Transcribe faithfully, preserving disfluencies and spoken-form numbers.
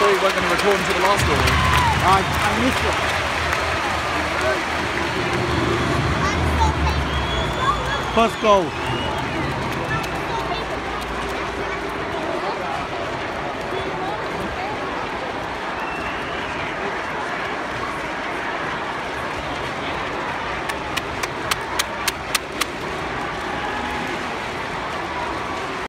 thought you weren't going to record until the last goal. I, I missed it. First goal.